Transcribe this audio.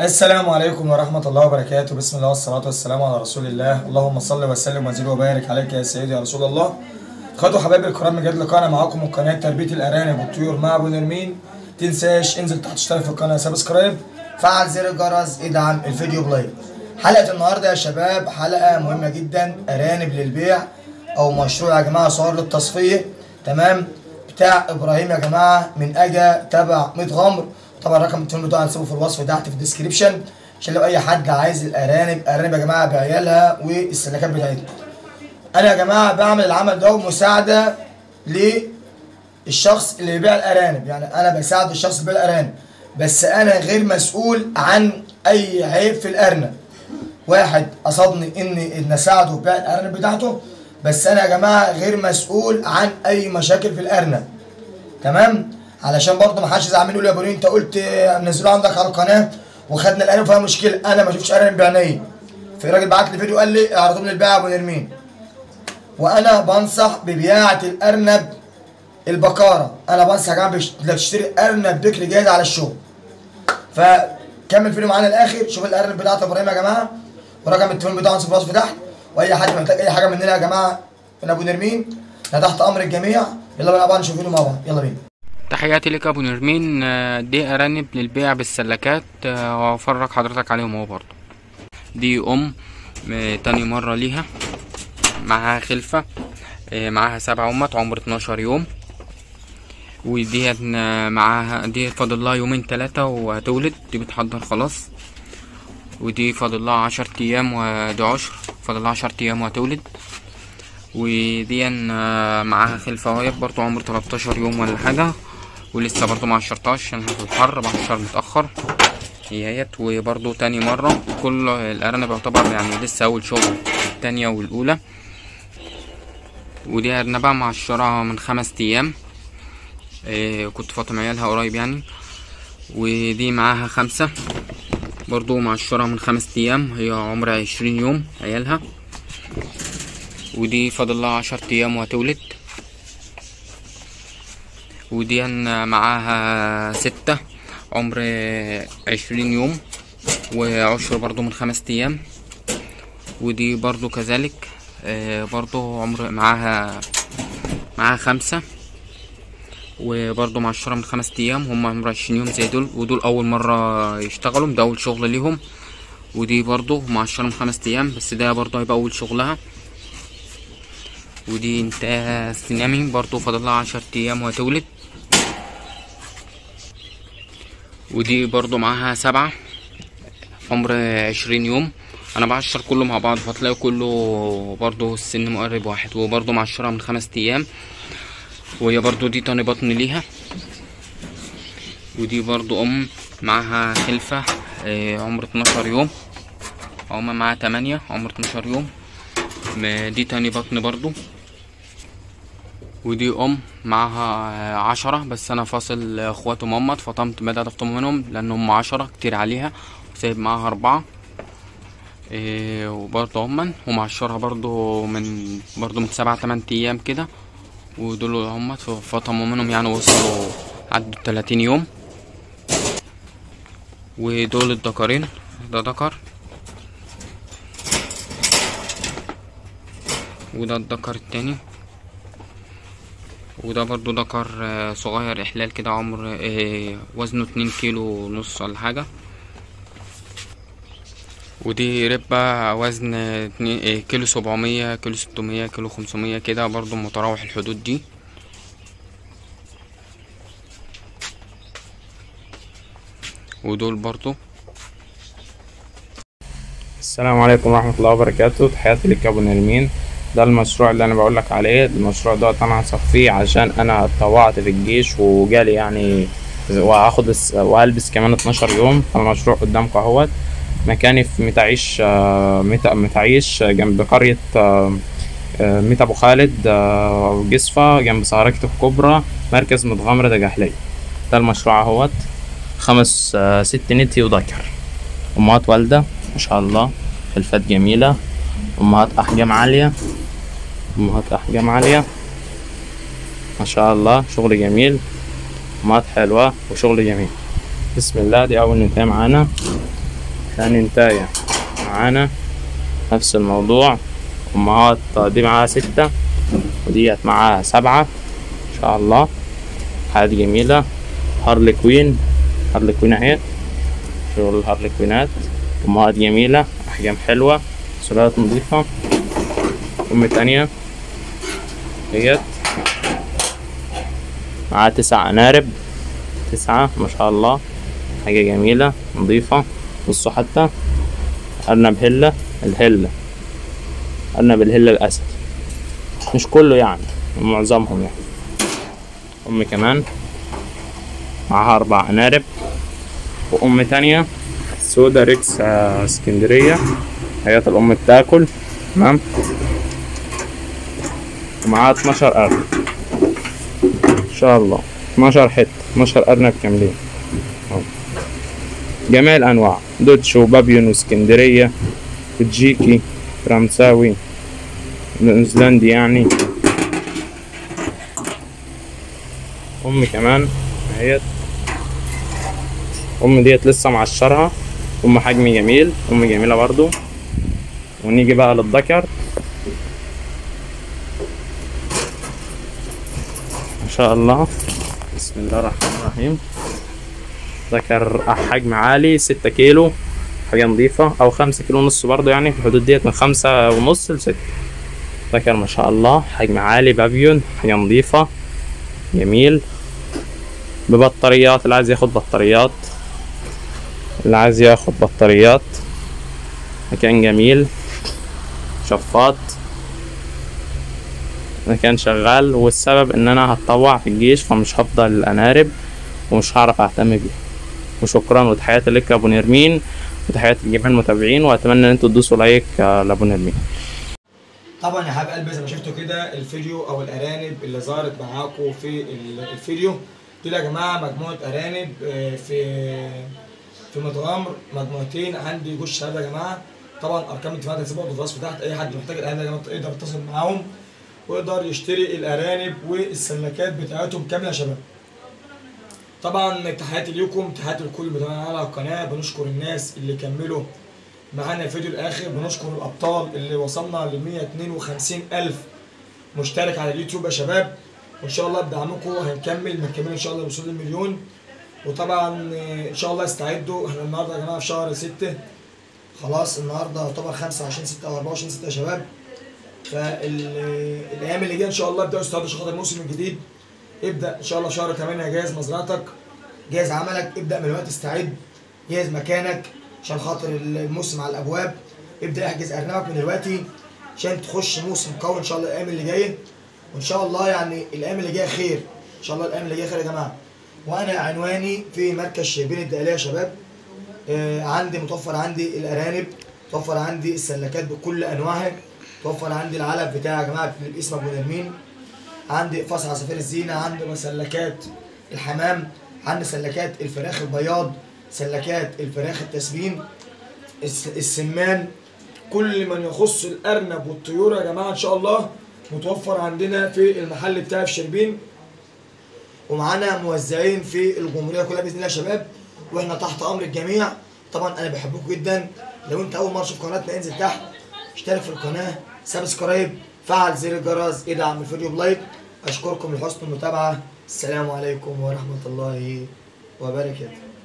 السلام عليكم ورحمة الله وبركاته. بسم الله والصلاة والسلام على رسول الله. اللهم صل وسلم وزد وبارك عليك يا سيدي يا رسول الله. اخواتي وحبايبي الكرام، من جديد لقاءنا معاكم من قناة تربية الأرانب والطيور مع أبو نرمين. متنساش انزل تحت اشترك في القناة، سبسكرايب، فعل زر الجرس، ادعم الفيديو بلايك. حلقة النهاردة يا شباب حلقة مهمة جدا، أرانب للبيع أو مشروع يا جماعة صور للتصفية. تمام، بتاع إبراهيم يا جماعة من أجا تبع متغمر. طبعا رقم التليفون بتاعه هنسيبه في الوصف تحت في الديسكريبشن، عشان لو اي حد عايز الارانب يا جماعه بعيالها والسلكات بتاعتها. انا يا جماعه بعمل العمل ده مساعده للشخص اللي بيبيع الارانب، يعني انا بساعد الشخص اللي بيبيع الارانب، بس انا غير مسؤول عن اي عيب في الارنب. واحد قصدني ان اساعده في بيع الارانب بتاعته، بس انا يا جماعه غير مسؤول عن اي مشاكل في الارنب. تمام، علشان برضه ما حدش يزعل مني يقول يا ابو انت قلت نزلوه عندك على القناه وخدنا الارنب فيها مشكله. انا ما شفتش ارنب بعيني. في راجل بعت لي فيديو قال لي اعرضوا لي البيع يا ابو نرمين، وانا بنصح ببياعه الارنب البقاره. انا بنصح يا جماعه تشتري ارنب بكري جاهز على الشغل. فكمل فيديو معانا الاخر، شوف الارنب بتاعت ابراهيم يا جماعه، ورقم التليفون بتاعه في الوصف تحت. واي حد محتاج اي حاجه مننا يا جماعه من ابو نرمين انا تحت امر الجميع. يلا بينا بقى نشوف فيديو مع بعض، يلا بينا. تحياتي لك ابو نرمين. دي ارانب للبيع بالسلكات، وافرج حضرتك عليهم اهو. برضو دي تاني مرة ليها، معاها خلفة، معاها 7 امات عمر 12 يوم. ودي معاها دي فاضل لها يومين 3 وهتولد، دي بتحضر خلاص. ودي فاضل لها 10 ايام، ودي 10 فاضل لها 10 ايام وهتولد. ودي معاها خلفة وهي برضو عمر 13 يوم ولا حاجة، ولسه برضو ما عشرتهاش عشان في الحر بعشر متأخر هيت. وبرضو تاني مرة، كل الأرنب يعتبر يعني لسه أول شغل، التانية والأولى. ودي أرنبة معشرة من 5 أيام، كنت فاطم عيالها قريب يعني. ودي معاها 5 برضو معشرة من 5 أيام، هي عمر 20 يوم عيالها. ودي فاضل لها 10 أيام وهتولد. ودي معاها 6 عمر 20 يوم، وعشر برضو من 5 أيام. ودي برضو كذلك، برضو عمر معاها 5 وبرضو معشرة من 5 أيام، هم عمر 20 يوم زي دول. ودول أول مرة يشتغلوا، ده أول شغل ليهم. ودي برضو معشرة من 5 أيام، بس ده برضو هيبقى أول شغلها. ودي انت سينامي برضو فاضل لها 10 أيام وهتولد. ودي برضو معاها 7 عمر 20 يوم. انا بعشر كله مع بعض، فتلاقي كله برضو السن مقرب واحد. وبرضو معشرة من 5 أيام، وهي برضو دي تاني بطن ليها. ودي برضو معاها خلفة، عمر 12 يوم، هما معاها 8 عمر 12 يوم. دي تاني بطن برضو. ودي معاها 10، بس انا فاصل اخواتهم امت فطمت، بدأت افطم منهم لان هم 10 كتير عليها، وسايب معاها 4. وبرضه ومعشرها برضه من 7-8 ايام كده. ودول هم فطموا منهم يعني، وصلوا عدوا 30 يوم. ودول الذكرين، ده ذكر وده الذكر التاني. وده برضو ذكر صغير احلال كده، عمر وزنه 2 كيلو ونص ولا حاجة. ودي ربة وزن 2 كيلو 700 كيلو 600 كيلو 500 كده، برضو متراوح الحدود دي. ودول برضو. السلام عليكم ورحمة الله وبركاته. تحياتي لك يا ابو نرمين. ده المشروع اللي انا بقولك عليه. المشروع ده انا هصفيه عشان انا اتطوعت في الجيش وجالي يعني، وهلبس كمان 12 يوم. فالمشروع قدامكم اهوت. مكاني في متعيش جنب قرية ميت ابو خالد، جسفة، جنب سهركة الكبرى، مركز متغمر دجاحلية. ده المشروع اهوت. 5 6 نتي وذكر، امهات والدة ما شاء الله، خلفات جميلة، امهات احجام عالية، ما شاء الله، شغل جميل، امهات حلوة وشغل جميل. بسم الله. دي اول نتاية معانا، ثاني انتاية معانا نفس الموضوع. أمهات دي معاها 6 وديت معاها 7 إن شاء الله. حاجات جميلة. هارلي كوين اهي، شغل الهارلي كوينات. أمهات جميلة، أحجام حلوة، سلالات نظيفة. أم تانية ديت معاها 9 أنارب، 9 ما شاء الله، حاجة جميلة نظيفة. بصوا حتى أرنب أرنب الهلة الأسد، مش كله يعني، معظمهم يعني. أم كمان معاها 4 أنارب. وأم تانية سودا ريكس اسكندرية، هي الأم بتاكل تمام. ومعاها 12 أرنب إن شاء الله، 12 حتة، 12 أرنب كاملين. جميع الأنواع، دوتش وبابيون واسكندرية وتجيكي فرنساوي نيوزيلندي يعني. أم كمان اهيت، أم ديت لسه معشرها، أم حجم جميل، أم جميلة برضو. ونيجي بقى للذكر ما شاء الله، بسم الله الرحمن الرحيم. ذكر حجم عالي، 6 كيلو، حاجة نظيفة، أو 5 كيلو ونص برضو يعني، في الحدود ديت من 5.5 ل6. ذكر ما شاء الله، حجم عالي، بابيون، حاجة نظيفة جميل، ببطاريات. اللي عايز ياخد بطاريات، مكان جميل، شفاط، مكان شغال. والسبب ان انا هتطوع في الجيش، فمش هفضل الانارب ومش هعرف اهتم بيها. وشكرا، وتحياتي لك يا ابو نرمين، وتحياتي لجميع المتابعين، واتمنى ان انتوا تدوسوا لايك لابو نرمين. طبعا يا حبايب قلبي، زي ما شفتوا كده الفيديو او الارانب اللي ظهرت معاكم في الفيديو دول يا جماعه مجموعه ارانب في متغمر، مجموعتين عندي جوش شباب يا جماعه. طبعا ارقام التليفونات هتسيبها في الوصف تحت، اي حد محتاج الارانب يا جماعه يقدر يتصل معاهم ويقدر يشتري الارانب والسلكات بتاعتهم كامله يا شباب. طبعا تحياتي ليكم، تحياتي لكل المتابعين على القناه. بنشكر الناس اللي كملوا معانا الفيديو الاخر، بنشكر الابطال اللي وصلنا ل 152,000 مشترك على اليوتيوب يا شباب. وان شاء الله بدعمكم هنكمل ان شاء الله لوصول المليون. وطبعا ان شاء الله استعدوا، احنا النهارده يا جماعه في شهر 6 خلاص، النهارده يعتبر 25/6 او 24/6 يا شباب. فالايام اللي جايه ان شاء الله ابداوا استعدوا عشان خاطر الموسم الجديد. ابدا ان شاء الله شهر 8 جهز مزرعتك، جهز عملك، ابدا من الوقت استعد، جهز مكانك عشان خاطر الموسم على الابواب. ابدا احجز ارنبك من دلوقتي عشان تخش موسم قوي ان شاء الله الايام اللي جايه. وان شاء الله يعني الايام اللي جايه خير، ان شاء الله الايام اللي جايه خير يا جماعه. وانا عنواني في مركز شربين الدقهليه يا شباب. عندي متوفر عندي الارانب، متوفر عندي السلكات بكل انواعها، متوفر عندي العلب بتاعي يا جماعه اللي باسم ابو نرمين، عندي فصل عصافير الزينه، عندي مسلكات الحمام، عندي سلكات الفراخ البياض، سلكات الفراخ التسمين، السمان، كل من يخص الارنب والطيور يا جماعه ان شاء الله متوفر عندنا في المحل بتاعي في شربين. ومعانا موزعين في الجمهوريه كلها باذن الله يا شباب، واحنا تحت امر الجميع. طبعا انا بحبكم جدا. لو انت اول مره تشوف قناتنا انزل تحت اشترك في القناه، سبسكرايب، فعل زر الجرس، ادعم الفيديو بلايك. اشكركم لحسن المتابعه. السلام عليكم ورحمه الله وبركاته.